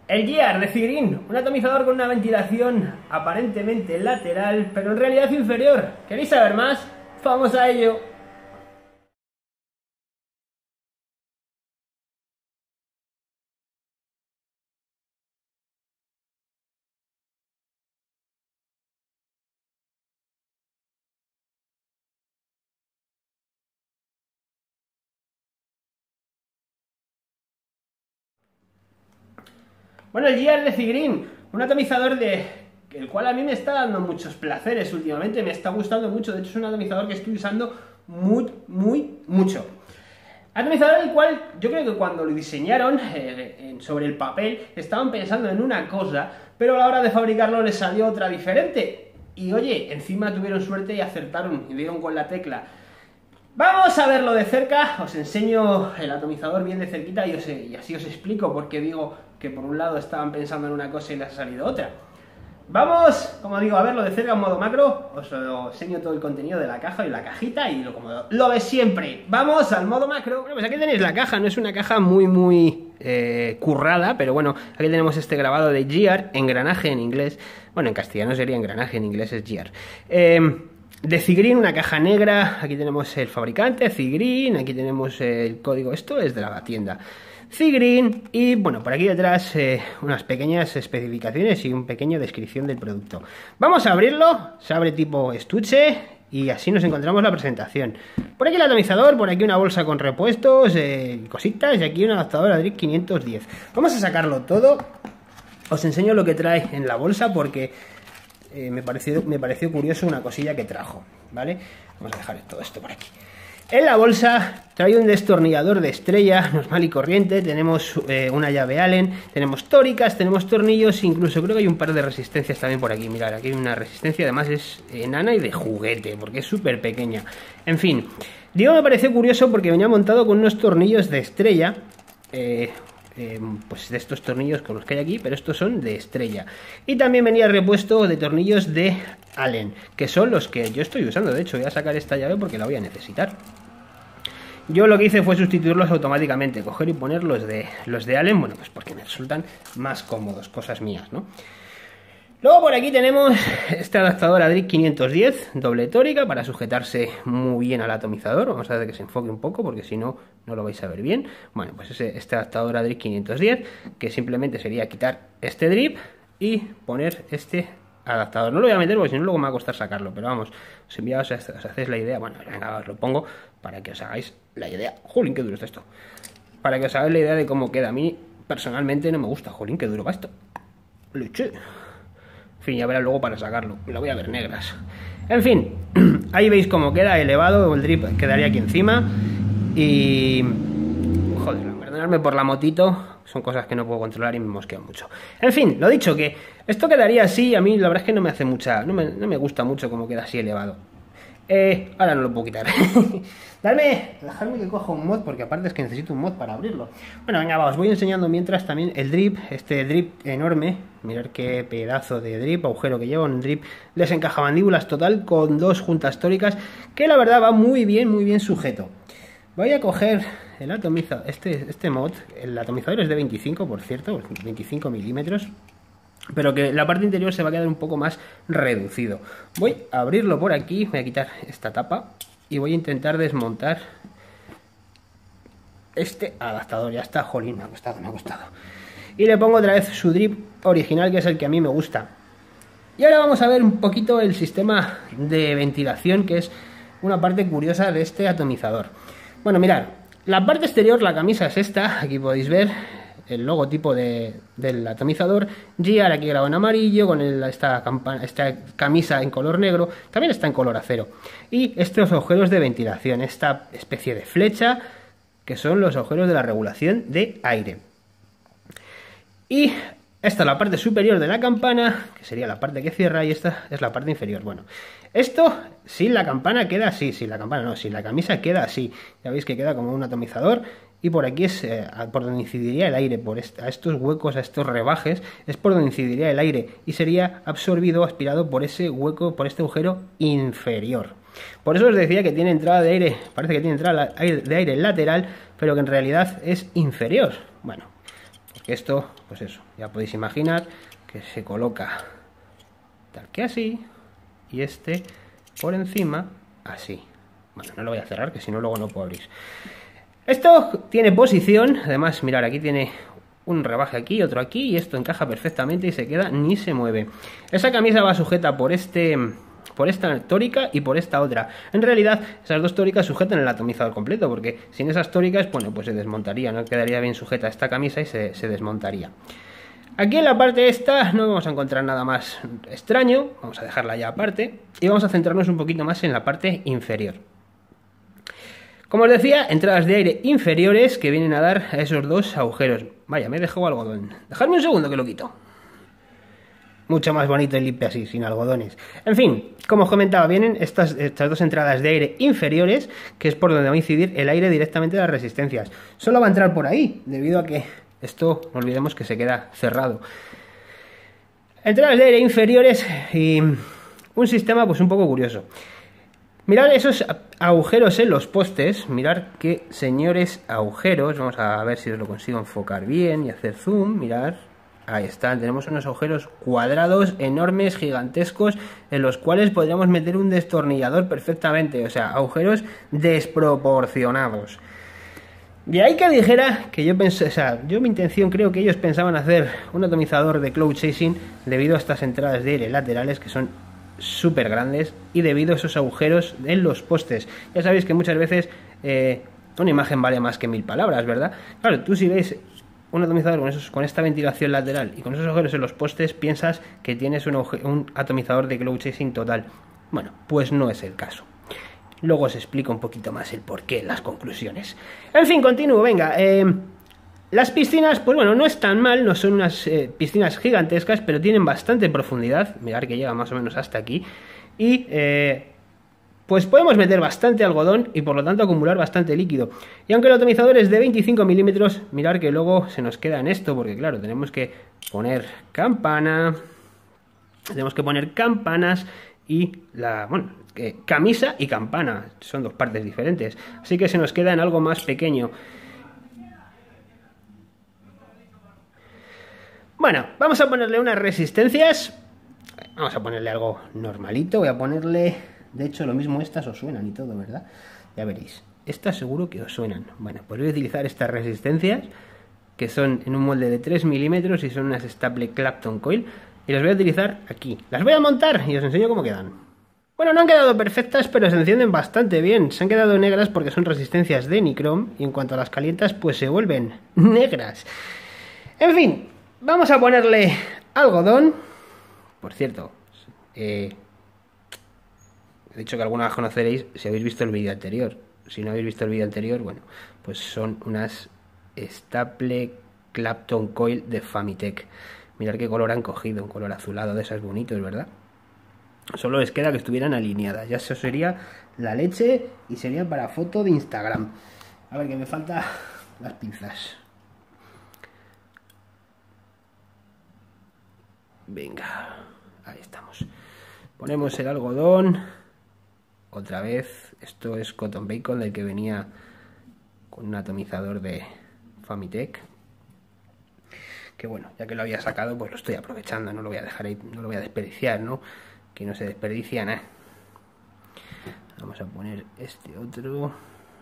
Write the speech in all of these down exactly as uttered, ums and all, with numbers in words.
El Gear de Zigrin, un atomizador con una ventilación aparentemente lateral, pero en realidad inferior. ¿Queréis saber más? ¡Vamos a ello! Bueno, el Gear de Zigrin, un atomizador de el cual a mí me está dando muchos placeres últimamente, me está gustando mucho, de hecho es un atomizador que estoy usando muy, muy, mucho. Atomizador el cual yo creo que cuando lo diseñaron eh, sobre el papel estaban pensando en una cosa, pero a la hora de fabricarlo les salió otra diferente. Y oye, encima tuvieron suerte y acertaron y dieron con la tecla. Vamos a verlo de cerca, os enseño el atomizador bien de cerquita y, os, y así os explico por qué digo que por un lado estaban pensando en una cosa y les ha salido otra. Vamos, como digo, a verlo de cerca en modo macro, os lo enseño todo el contenido de la caja y la cajita y lo como lo ves siempre. Vamos al modo macro. Bueno, pues aquí tenéis la caja, no es una caja muy muy eh, currada, pero bueno, aquí tenemos este grabado de Gear, engranaje en inglés, bueno, en castellano sería engranaje, en inglés es Gear. Eh, de Zigrin, una caja negra, aquí tenemos el fabricante, Zigrin, aquí tenemos el código, esto es de la tienda Zigrin, y bueno, por aquí detrás eh, unas pequeñas especificaciones y una pequeña descripción del producto. Vamos a abrirlo, se abre tipo estuche y así nos encontramos la presentación. Por aquí el atomizador, por aquí una bolsa con repuestos, eh, cositas, y aquí un adaptador Adric quinientos diez. Vamos a sacarlo todo, os enseño lo que trae en la bolsa porque eh, me, pareció, me pareció curioso una cosilla que trajo, ¿vale? Vamos a dejar todo esto por aquí. En la bolsa trae un destornillador de estrella normal y corriente, tenemos eh, una llave Allen, tenemos tóricas, tenemos tornillos, incluso creo que hay un par de resistencias también por aquí. Mirad, aquí hay una resistencia, además es enana y de juguete, porque es súper pequeña. En fin, digo, me pareció curioso porque venía montado con unos tornillos de estrella, eh, eh, pues de estos tornillos con los que hay aquí, pero estos son de estrella. Y también venía repuesto de tornillos de Allen, que son los que yo estoy usando. De hecho, voy a sacar esta llave porque la voy a necesitar. Yo lo que hice fue sustituirlos automáticamente, coger y poner los de, los de Allen, bueno, pues porque me resultan más cómodos, cosas mías, ¿no? Luego por aquí tenemos este adaptador Adric quinientos diez, doble tórica, para sujetarse muy bien al atomizador. Vamos a ver que se enfoque un poco, porque si no, no lo vais a ver bien. Bueno, pues ese, este adaptador Adric quinientos diez, que simplemente sería quitar este drip y poner este adaptador. No lo voy a meter porque si no luego me va a costar sacarlo, pero vamos, os envío, os, os hacéis la idea. Bueno, venga, os lo pongo para que os hagáis la idea. Jolín, qué duro está esto. Para que os hagáis la idea de cómo queda. A mí personalmente no me gusta. Jolín, qué duro va esto. Leche. En fin, ya verás luego para sacarlo. La voy a ver negras. En fin, ahí veis cómo queda elevado. El drip quedaría aquí encima. Y... joder, perdonadme por la motito. Son cosas que no puedo controlar y me mosqueo mucho. En fin, lo dicho, que esto quedaría así. A mí la verdad es que no me hace mucha... No me, no me gusta mucho cómo queda así elevado. Eh, ahora no lo puedo quitar. Darme, dejarme que coja un mod, porque aparte es que necesito un mod para abrirlo. Bueno, venga, va, os voy enseñando mientras también el drip, este drip enorme. Mirad qué pedazo de drip, agujero que lleva un drip desencajamandíbulas total con dos juntas tóricas, que la verdad va muy bien, muy bien sujeto. Voy a coger el atomizador, este, este mod, el atomizador es de veinticinco, por cierto, veinticinco milímetros. Pero que la parte interior se va a quedar un poco más reducido. Voy a abrirlo por aquí, voy a quitar esta tapa y voy a intentar desmontar este adaptador. Ya está, jolín, me ha costado, me ha costado. Y le pongo otra vez su drip original, que es el que a mí me gusta. Y ahora vamos a ver un poquito el sistema de ventilación, que es una parte curiosa de este atomizador. Bueno, mirad, la parte exterior, la camisa es esta, aquí podéis ver el logotipo de, del atomizador, Gear aquí grabado en amarillo, con el, esta, campana, esta camisa en color negro, también está en color acero. Y estos agujeros de ventilación, esta especie de flecha, que son los agujeros de la regulación de aire. Y esta es la parte superior de la campana, que sería la parte que cierra, y esta es la parte inferior. Bueno, esto sin la campana queda así, sin la campana no, sin la camisa queda así. Ya veis que queda como un atomizador. Y por aquí es eh, por donde incidiría el aire, por est a estos huecos, a estos rebajes, es por donde incidiría el aire y sería absorbido, aspirado por ese hueco, por este agujero inferior. Por eso os decía que tiene entrada de aire, parece que tiene entrada de aire lateral, pero que en realidad es inferior. Bueno, porque esto, pues eso, ya podéis imaginar que se coloca tal que así, y este por encima así. Bueno, no lo voy a cerrar, que si no luego no puedo abrir. Esto tiene posición, además, mirad, aquí tiene un rebaje aquí, otro aquí, y esto encaja perfectamente y se queda, ni se mueve. Esa camisa va sujeta por este... por esta tórica y por esta otra. En realidad, esas dos tóricas sujetan el atomizador completo, porque sin esas tóricas, bueno, pues se desmontaría, no quedaría bien sujeta esta camisa y se, se desmontaría. Aquí en la parte esta no vamos a encontrar nada más extraño, vamos a dejarla ya aparte, y vamos a centrarnos un poquito más en la parte inferior. Como os decía, entradas de aire inferiores que vienen a dar a esos dos agujeros. Vaya, me he dejado algodón. Dejadme un segundo que lo quito. Mucho más bonito y limpio así, sin algodones. En fin, como os comentaba, vienen estas, estas dos entradas de aire inferiores, que es por donde va a incidir el aire directamente de las resistencias. Solo va a entrar por ahí, debido a que esto, no olvidemos que se queda cerrado. Entradas de aire inferiores y un sistema pues un poco curioso. Mirad esos agujeros en los postes, mirad qué señores agujeros. Vamos a ver si os lo consigo enfocar bien y hacer zoom, mirad. Ahí están, tenemos unos agujeros cuadrados, enormes, gigantescos, en los cuales podríamos meter un destornillador perfectamente, o sea, agujeros desproporcionados. De ahí que dijera que yo pensé, o sea, yo mi intención creo que ellos pensaban hacer un atomizador de cloud chasing debido a estas entradas de aire laterales que son súper grandes y debido a esos agujeros en los postes. Ya sabéis que muchas veces eh, una imagen vale más que mil palabras, ¿verdad? Claro, tú si ves un atomizador con, esos, con esta ventilación lateral y con esos agujeros en los postes, piensas que tienes un, un atomizador de cloud chasing total. Bueno, pues no es el caso. Luego os explico un poquito más el porqué, las conclusiones. En fin, continúo, venga. Eh, las piscinas, pues bueno, no están mal, no son unas eh, piscinas gigantescas, pero tienen bastante profundidad. Mirad que llega más o menos hasta aquí. Y eh, pues podemos meter bastante algodón y por lo tanto acumular bastante líquido. Y aunque el atomizador es de veinticinco milímetros, mirad que luego se nos queda en esto, porque claro, tenemos que poner campana, tenemos que poner campanas y la, bueno, eh, camisa y campana, son dos partes diferentes, así que se nos queda en algo más pequeño. Bueno, vamos a ponerle unas resistencias, vamos a ponerle algo normalito, voy a ponerle, de hecho lo mismo estas os suenan y todo, ¿verdad? Ya veréis, estas seguro que os suenan. Bueno, pues voy a utilizar estas resistencias, que son en un molde de tres milímetros y son unas Staple Clapton Coil, y las voy a utilizar aquí. Las voy a montar y os enseño cómo quedan. Bueno, no han quedado perfectas, pero se encienden bastante bien. Se han quedado negras porque son resistencias de nicrom y en cuanto a las calientas, pues se vuelven negras. En fin, vamos a ponerle algodón. Por cierto, eh, he dicho que algunas conoceréis si habéis visto el vídeo anterior. Si no habéis visto el vídeo anterior, bueno, pues son unas Staple Clapton Coil de Famitech. Mirad qué color han cogido, un color azulado de esos bonitos, ¿verdad? Solo les queda que estuvieran alineadas. Ya eso sería la leche y sería para foto de Instagram. A ver, que me faltan las pinzas. Venga, ahí estamos. Ponemos el algodón. Otra vez, esto es Cotton Bacon, del que venía con un atomizador de Famitech. Que bueno, ya que lo había sacado, pues lo estoy aprovechando, no lo voy a dejar ahí, no lo voy a desperdiciar, ¿no? Que no se desperdicia nada. Vamos a poner este otro.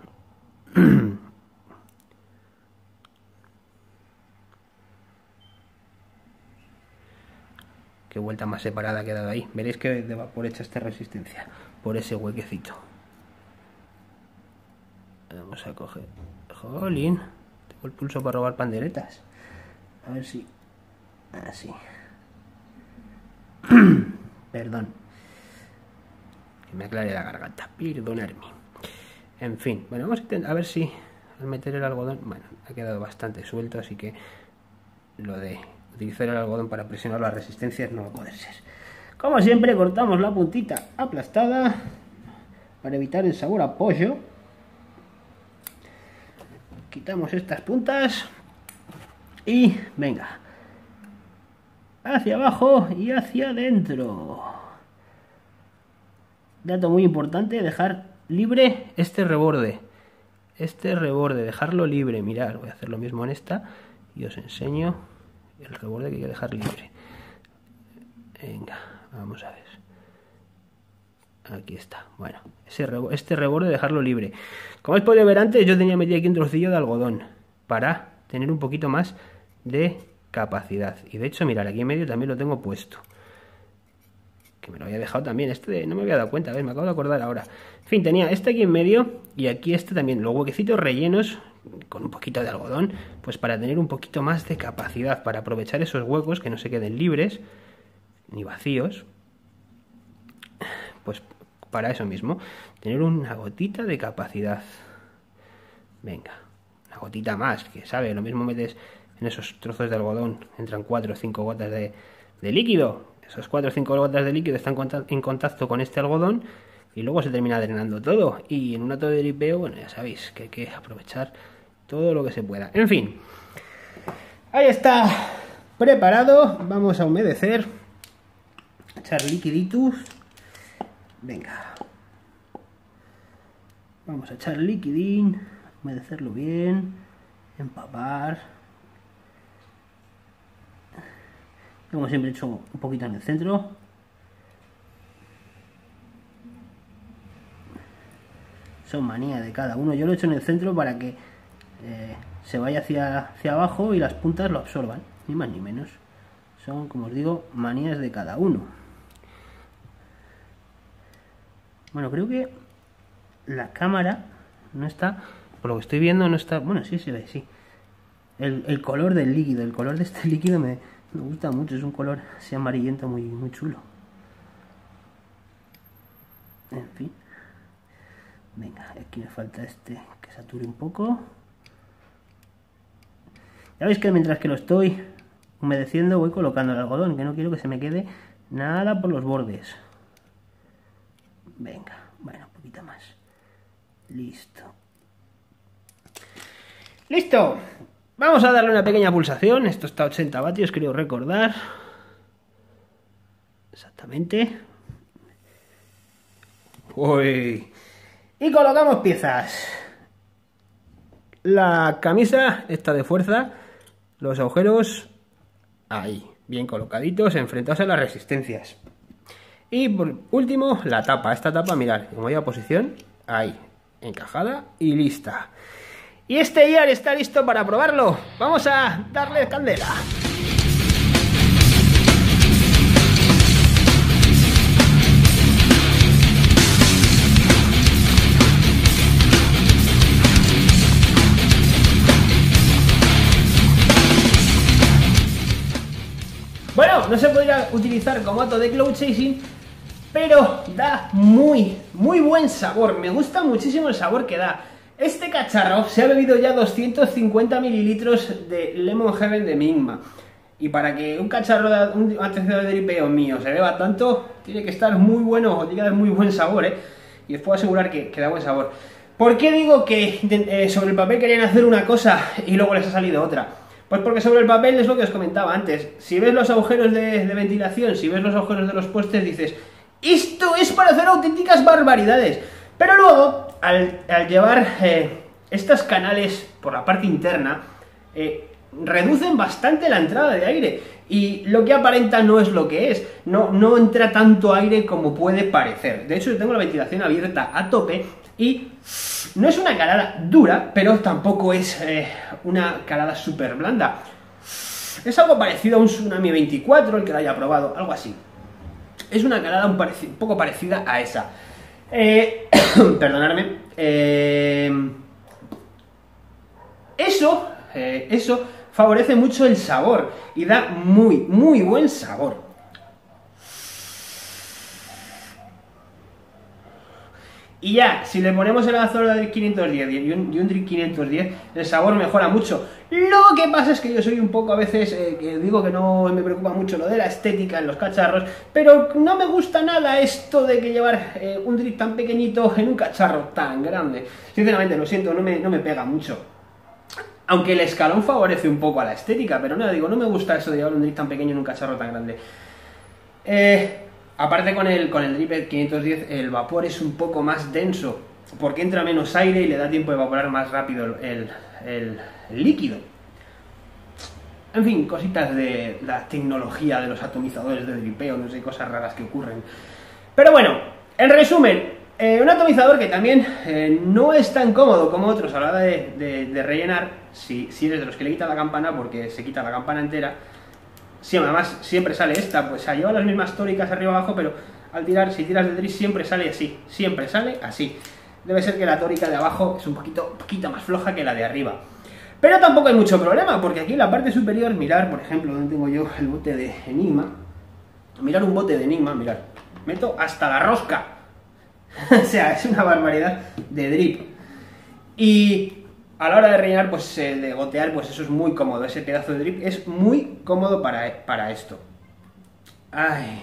Qué vuelta más separada ha quedado ahí. Veréis que de vapor echa esta resistencia por ese huequecito. Vamos a coger. Jolín, tengo el pulso para robar panderetas. A ver si... Así. Perdón. Que me aclare la garganta. Perdonadme. En fin. Bueno, vamos a intentar a ver si al meter el algodón... Bueno, ha quedado bastante suelto, así que lo de utilizar el algodón para presionar las resistencias no va a poder ser. Como siempre, cortamos la puntita aplastada para evitar el sabor a pollo. Quitamos estas puntas. Y venga, hacia abajo y hacia adentro. Dato muy importante, dejar libre este reborde. Este reborde, dejarlo libre. Mirad, voy a hacer lo mismo en esta. y os enseño el reborde que hay que dejar libre. Venga, vamos a ver. Aquí está. Bueno, ese reborde, este reborde dejarlo libre. Como habéis podido ver antes, yo tenía metido aquí un trocillo de algodón para tener un poquito más de capacidad. Y de hecho, mirad, aquí en medio también lo tengo puesto. Que me lo había dejado también. Este no me había dado cuenta, a ver, me acabo de acordar ahora. En fin, tenía este aquí en medio y aquí este también. Los huequecitos rellenos con un poquito de algodón, pues para tener un poquito más de capacidad, para aprovechar esos huecos que no se queden libres ni vacíos. Pues para eso mismo, tener una gotita de capacidad. Venga, una gotita más, que sabe, lo mismo metes en esos trozos de algodón, entran cuatro o cinco gotas de, de líquido. Esos cuatro o cinco gotas de líquido están en contacto con este algodón y luego se termina drenando todo. Y en un acto de dripeo, bueno, ya sabéis que hay que aprovechar todo lo que se pueda. En fin, ahí está preparado. Vamos a humedecer, echar liquiditus. Venga, vamos a echar liquidín, humedecerlo bien, empapar. Como siempre he hecho un poquito en el centro. Son manía de cada uno. Yo lo he hecho en el centro para que eh, se vaya hacia, hacia abajo y las puntas lo absorban, ni más ni menos. Son, como os digo, manías de cada uno. Bueno, creo que la cámara no está, por lo que estoy viendo, no está. Bueno, sí se ve, sí. El, el color del líquido, el color de este líquido me, me gusta mucho. Es un color así amarillento muy, muy chulo. En fin. Venga, aquí me falta este que sature un poco. Ya veis que mientras que lo estoy humedeciendo voy colocando el algodón, que no quiero que se me quede nada por los bordes. Venga, bueno, un poquito más. Listo. ¡Listo! Vamos a darle una pequeña pulsación. Esto está a ochenta vatios, creo recordar. Exactamente. Uy. Y colocamos piezas. La camisa está de fuerza. Los agujeros ahí, bien colocaditos, enfrentados a las resistencias. Y por último, la tapa. Esta tapa, mirad, como lleva posición, ahí, encajada y lista. Y este ya está listo para probarlo. Vamos a darle candela. Bueno, no se podría utilizar como hato de cloud chasing, pero da muy, muy buen sabor. Me gusta muchísimo el sabor que da. Este cacharro se ha bebido ya doscientos cincuenta mililitros de Lemon Heaven de Migma. Y para que un cacharro, de, un antecedente de dripeo mío se beba tanto, tiene que estar muy bueno, o tiene que dar muy buen sabor, ¿eh? Y os puedo asegurar que, que da buen sabor. ¿Por qué digo que eh, sobre el papel querían hacer una cosa y luego les ha salido otra? Pues porque sobre el papel es lo que os comentaba antes. Si ves los agujeros de, de ventilación, si ves los agujeros de los postes, dices, esto es para hacer auténticas barbaridades. Pero luego, al, al llevar eh, estos canales por la parte interna, eh, reducen bastante la entrada de aire. Y lo que aparenta no es lo que es. No, no entra tanto aire como puede parecer. De hecho, yo tengo la ventilación abierta a tope y no es una calada dura, pero tampoco es eh, una calada súper blanda. Es algo parecido a un Tsunami veinticuatro, el que lo haya probado, algo así. Es una calada un, un poco parecida a esa. Eh, perdonadme. Eh, eso, eh, eso favorece mucho el sabor y da muy, muy buen sabor. Y ya, si le ponemos el Azor de quinientos diez y un, y un Drip quinientos diez, el sabor mejora mucho. Lo que pasa es que yo soy un poco a veces, eh, que digo que no me preocupa mucho lo de la estética en los cacharros, pero no me gusta nada esto de que llevar eh, un Drip tan pequeñito en un cacharro tan grande. Sinceramente, lo siento, no me, no me pega mucho. Aunque el escalón favorece un poco a la estética, pero no, digo, no me gusta eso de llevar un Drip tan pequeño en un cacharro tan grande. Eh... Aparte con el, con el Drip quinientos diez el vapor es un poco más denso, porque entra menos aire y le da tiempo de evaporar más rápido el, el, el líquido. En fin, cositas de la tecnología de los atomizadores de dripeo, no sé, cosas raras que ocurren. Pero bueno, en resumen, eh, un atomizador que también eh, no es tan cómodo como otros a la hora de, de, de rellenar, si, si eres de los que le quita la campana, porque se quita la campana entera. Sí, además siempre sale esta, pues lleva las mismas tóricas arriba abajo, pero al tirar, si tiras de drip siempre sale así, siempre sale así. Debe ser que la tórica de abajo es un poquito, un poquito más floja que la de arriba. Pero tampoco hay mucho problema, porque aquí en la parte superior, mirar, por ejemplo, donde tengo yo el bote de Enigma. Mirar un bote de Enigma, mirar, meto hasta la rosca. O sea, es una barbaridad de drip. Y a la hora de rellenar, pues eh, de gotear, pues eso es muy cómodo. Ese pedazo de drip es muy cómodo para, para esto. Ay.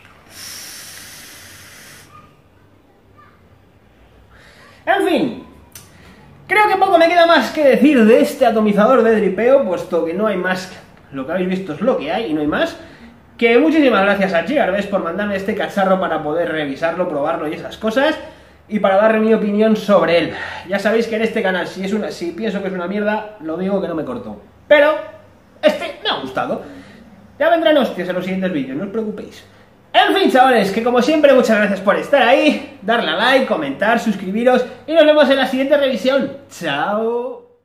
En fin, creo que poco me queda más que decir de este atomizador de dripeo, puesto que no hay más. Lo que habéis visto es lo que hay y no hay más. Que muchísimas gracias a Gigahertz por mandarme este cacharro para poder revisarlo, probarlo y esas cosas, y para darme mi opinión sobre él. Ya sabéis que en este canal, si, es una, si pienso que es una mierda, lo digo que no me corto. Pero este me ha gustado. Ya vendrán hostias en los siguientes vídeos, no os preocupéis. En fin, chavales, que como siempre, muchas gracias por estar ahí, darle a like, comentar, suscribiros, y nos vemos en la siguiente revisión. ¡Chao!